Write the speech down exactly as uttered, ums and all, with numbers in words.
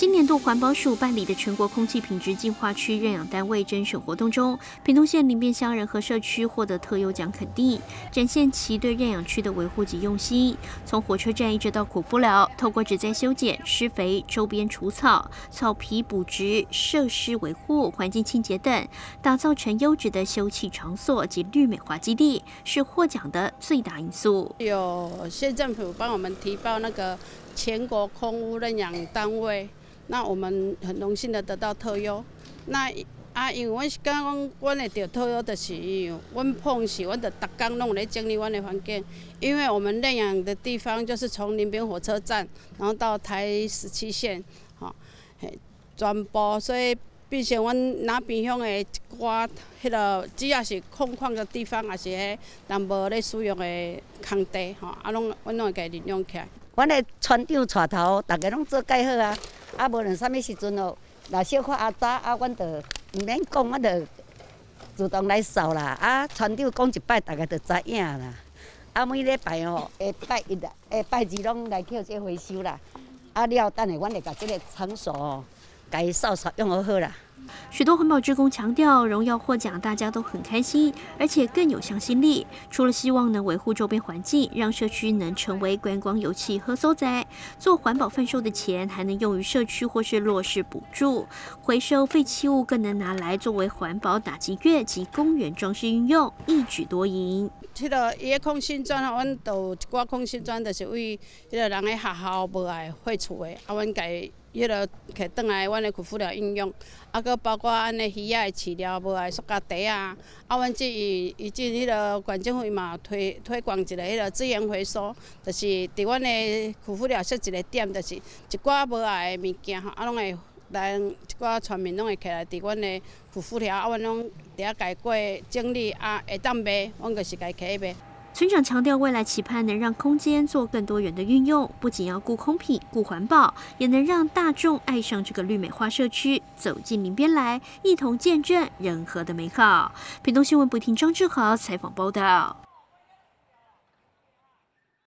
今年度环保署办理的全国空气品质净化区认养单位甄选活动中，屏东县林边乡人和社区获得特优奖肯定，展现其对认养区的维护及用心。从火车站一直到苦夫寮，透过植栽修剪、施肥、周边除草、草皮补植、设施维护、环境清洁等，打造成优质的休憩场所及绿美化基地，是获奖的最大因素。 有县政府帮我们提报那个全国空污认养单位，那我们很荣幸的得到特优。那啊，因为我是讲，阮会得特优，就是因为阮碰是，阮得逐工拢有咧整理阮的环境。因为我们认养的地方就是从林边火车站，然后到台十七线，吼，嘿，全部，所以变成阮那边乡的一寡迄个，只要是空旷的地方，也是迄人无咧使用的空地，吼，啊，拢阮拢会家利用起来。 阮的船长带头，大家拢做介好啊！啊，无论啥物时阵哦，若小可阿早啊，阮就毋免讲，阮就自动来扫啦。啊，船长讲一摆，大家就知影啦。啊，每礼拜哦，下拜一啦，下拜二拢来捡这回收啦。啊，了等下，阮会甲这个场所哦，甲伊扫扫用好好啦。 许多环保志工强调，荣耀获奖大家都很开心，而且更有向心力。除了希望能维护周边环境，让社区能成为观光游憩和所在，做环保贩售的钱还能用于社区或是落实补助，回收废弃物更能拿来作为环保打击乐及公园装饰运用，一举多赢。 迄个伊个空心砖，阮都有一寡空心砖，就是为迄个人个学校无爱废厝的，啊，阮家迄个摕转来阮的库夫寮应用，啊，佮包括安尼鱼仔的饲料无爱塑胶袋啊，啊，阮即伊伊即迄个县政府嘛推推广一个迄个资源回收，就是伫阮的库夫寮设一个点，就是一寡无爱的物件吼，啊，拢会来一寡村民拢会起来伫阮的库夫寮，啊，阮拢伫遐家过整理啊，会当卖，阮就是家起卖。 村长强调，未来期盼能让空间做更多元的运用，不仅要顾空品、顾环保，也能让大众爱上这个绿美化社区，走进林边来，一同见证人和的美好。屏东新闻部听张志豪采访报道。